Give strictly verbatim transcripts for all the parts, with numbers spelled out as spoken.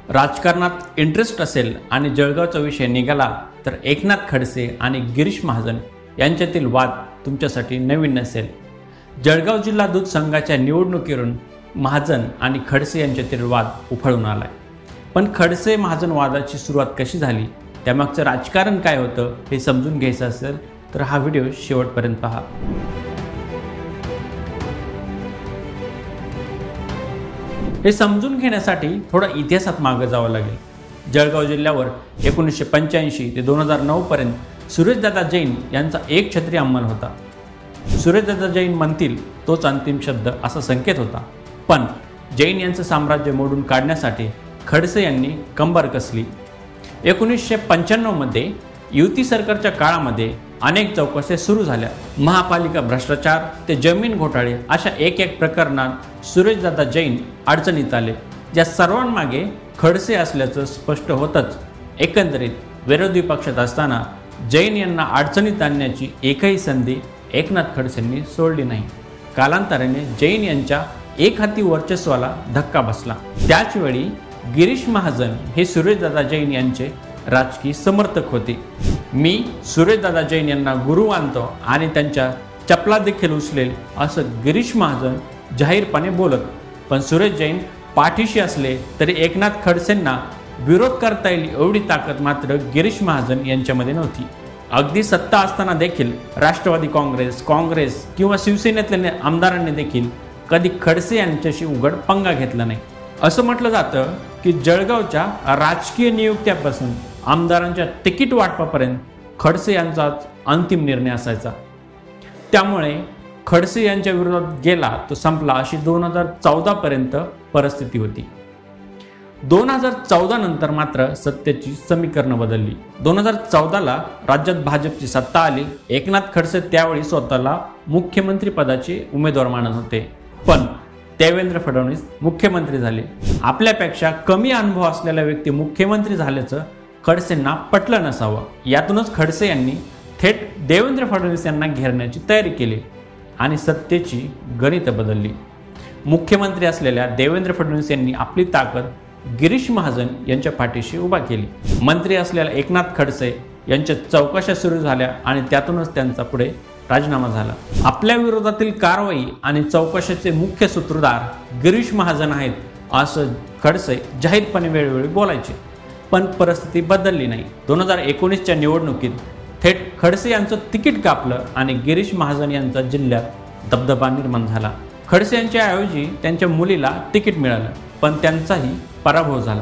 राजकारणात इंटरेस्ट असेल आणि जळगावचा विषय निघाला तर एकनाथ खडसे आणि गिरीश महाजन यांच्यातील वाद तुमच्यासाठी नवीन नसेल। जळगाव जिल्हा दूध संघाच्या निवडणुकीवरून महाजन आणि खडसे यांच्यातील वाद उफाळून आलाय। पण खडसे महाजन वादाची सुरुवात कशी झाली, त्यामागचं राजकारण काय होतं हे समजून घ्यायचं असेल तर हा व्हिडिओ शेवटपर्यंत पहा। हे समजून घेण्यासाठी थोडा इतिहासात मागे जावं लागेल। जळगाव जिल्ह्यावर एकोणीसशे पंच्याऐंशी ते दोन हजार नऊ पर्यंत सुरेशदादा जैन यांचा एक छत्री अंमल होता। सुरेशदादा जैन म्हणतील तोच अंतिम शब्द असा संकेत होता। पण जैन यांचं साम्राज्य मोडून काढण्यासाठी खडसे यांनी कंबर कसली। एकोणीसशे पंच्याण्णव मध्ये युती सरकारच्या काळामध्ये अनेक चौकशा सुरू झाल्या। महापालिका भ्रष्टाचार ते जमीन घोटाळे अशा एक एक प्रकरणात सुरेशदादा जैन अडचणीत आले, ज्या सर्वांमागे खडसे असल्याचं स्पष्ट होतंच। एकंदरीत विरोधी पक्षात असताना जैन यांना अडचणीत आणण्याची एकही संधी एकनाथ खडसेंनी सोडली नाही। कालांतराने जैन यांच्या एकहाती वर्चस्वाला धक्का बसला। त्याचवेळी गिरीश महाजन हे सुरेशदादा जैन यांचे राजकीय समर्थक होते। मी सुरेशदादा जैन यांना गुरु मानतो आणि त्यांच्या चपला देखील उचलेल असं गिरीश महाजन जाहीरपणे बोलत। पण सुरेश जैन पाठीशी असले तरी एकनाथ खडसेंना विरोध करता येईल एवढी ताकद मात्र गिरीश महाजन यांच्यामध्ये नव्हती। अगदी सत्ता असताना देखील राष्ट्रवादी काँग्रेस काँग्रेस किंवा शिवसेनेतल्या आमदारांनी देखील कधी खडसे यांच्याशी उघड पंगा घेतला नाही। असं म्हटलं जातं की जळगावच्या राजकीय नियुक्त्यापासून आमदारांच्या तिकीट वाटपापर्यंत खडसे यांचाच अंतिम निर्णय असायचा। त्यामुळे खडसे यांच्या विरोधात गेला तो संपला अशी दोन हजार चौदा पर्यंत परिस्थिती होती। दोन हजार चौदा नंतर मात्र सत्तेची समीकरणं बदलली। दोन हजार चौदाला राज्यात भाजपची सत्ता आली। एकनाथ खडसे त्यावेळी स्वतःला मुख्यमंत्री पदाचे उमेदवार मानत होते, पण देवेंद्र फडणवीस मुख्यमंत्री झाले। आपल्यापेक्षा कमी अनुभव असलेला व्यक्ती मुख्यमंत्री झाल्याचं खडसेंना पटलं नसावं। यातूनच खडसे यांनी थेट देवेंद्र फडणवीस यांना घेरण्याची तयारी केली आणि सत्तेची गणितं बदलली। मुख्यमंत्री असलेल्या देवेंद्र फडणवीस यांनी आपली ताकद गिरीश महाजन यांच्या पाठीशी उभा केली। मंत्री असलेल्या एकनाथ खडसे यांच्या चौकशा सुरू झाल्या आणि त्यातूनच त्यांचा पुढे राजीनामा झाला। आपल्या विरोधातील कारवाई आणि चौकशाचे मुख्य सूत्रधार गिरीश महाजन आहेत असं खडसे जाहीरपणे वेळोवेळी बोलायचे, पण परिस्थिती बदलली नाही। दोन हजार एकोणीसच्या निवडणुकीत थेट खडसे यांचं तिकीट कापलं आणि गिरीश महाजन यांचा जिल्ह्यात दबदबा निर्माण झाला। खडसे यांच्या ऐवजी त्यांच्या मुलीला तिकीट मिळालं, पण त्यांचाही पराभव झाला।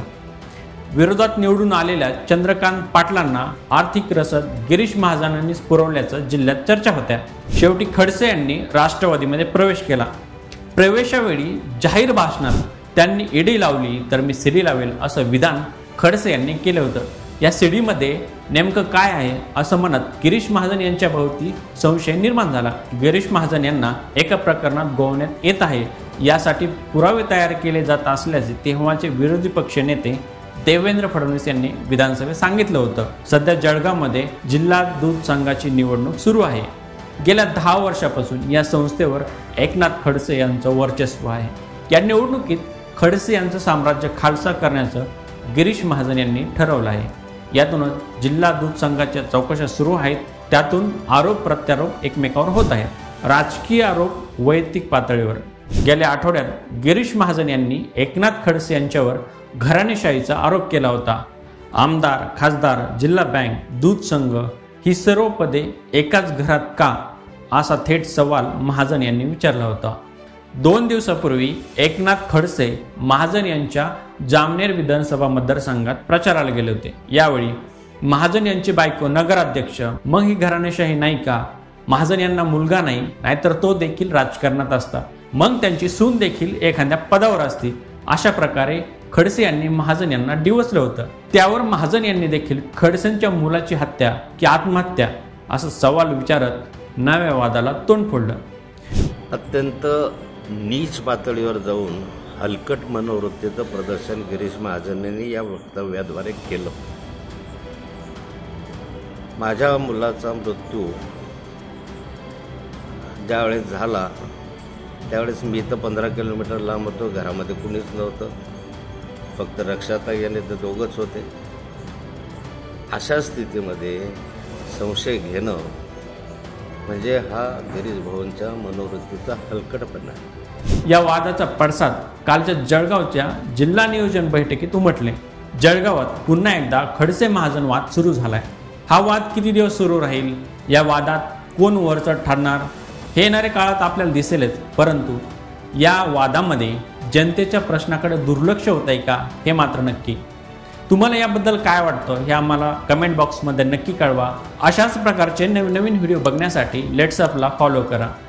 विरोधात निवडून आलेल्या चंद्रकांत पाटलांना आर्थिक रसद गिरीश महाजनांनीच पुरवल्याचं जिल्ह्यात चर्चा होत्या। शेवटी खडसे यांनी राष्ट्रवादीमध्ये प्रवेश केला। प्रवेशावेळी जाहीर भाषणात त्यांनी ईडी लावली तर मी सीडी लावेल असं विधान खडसे यांनी केलं होतं। या सीडीमध्ये नेमकं काय आहे असं म्हणत गिरीश महाजन यांच्या भोवती संशय निर्माण झाला। गिरीश महाजन यांना एका प्रकरणात गोवण्यात येत आहे, यासाठी पुरावे तयार केले जात असल्याचे तेव्हाचे विरोधी पक्ष नेते देवेंद्र फडणवीस यांनी विधानसभेत सांगितलं होतं। सध्या जळगावमध्ये जिल्हा दूध संघाची निवडणूक सुरू आहे। गेल्या दहा वर्षापासून या संस्थेवर एकनाथ खडसे यांचं वर्चस्व आहे। या निवडणुकीत खडसे यांचं साम्राज्य खालसा करण्याचं गिरीश महाजन यांनी ठरवलं आहे। यातूनच जिल्हा दूध संघाच्या चौकशा सुरू आहेत, त्यातून आरोप प्रत्यारोप एकमेकावर होत आहेत। राजकीय आरोप वैयक्तिक पातळीवर गेल्या आठवड्यात गिरीश महाजन यांनी एकनाथ खडसे यांच्यावर घराणेशाहीचा आरोप केला होता। आमदार खासदार जिल्हा बँक दूध संघ ही सर्व पदे एकाच घरात का असा थेट सवाल महाजन यांनी विचारला होता। दोन दिवसापूर्वी एकनाथ खडसे महाजन यांच्या जामनेर विधानसभा मतदारसंघात प्रचाराला गेले होते। यावेळी महाजन यांची बायको नगराध्यक्ष, मग ही घराणेशाही नाही का? महाजन यांना मुलगा नाही, नाहीतर तो देखील राजकारणात असता, मग त्यांची सून देखील एखाद्या पदावर असती। अशा प्रकारे खडसे यांनी महाजन यांना डिवचलं होतं। त्यावर महाजन यांनी देखील खडसेंच्या मुलाची हत्या की आत्महत्या असा सवाल विचारत नव्या वादाला तोंड फोडलं। अत्यंत नीच पातळीवर जाऊन हलकट मनोवृत्तीचं प्रदर्शन गिरीश महाजनांनी या वक्तव्याद्वारे केलं। माझ्या मुलाचा मृत्यू ज्यावेळेस झाला त्यावेळेस मी तर पंधरा किलोमीटर लांब होतो, घरामध्ये कुणीच नव्हतं। फक्त रक्षाताई आणि ते दोघंच होते. अशा स्थितीमध्ये संशय घेणं म्हणजे हा गिरीश भाऊंच्या मनोवृत्तीचा हलकटपणा आहे. या वादाचा पडसाद कालच्या जळगावच्या जिल्हा नियोजन बैठकीत उमटले. जळगावात पुन्हा एकदा खडसे महाजन वाद सुरू झालाय. हा वाद किती दिवस सुरू राहील, या वादात कोण वरचढ ठरणार हे येणाऱ्या काळात आपल्याला दिसेलच. परंतु या वादामध्ये जनतेच्या प्रश्नाकडे दुर्लक्ष होत आहे का हे मात्र नक्की. तुम्हाला याबद्दल काय वाटतं हे आम्हाला कमेंट बॉक्समध्ये नक्की कळवा. अशाच प्रकारचे नवीन नवीन व्हिडिओ बघण्यासाठी लेट्स अपला फॉलो करा.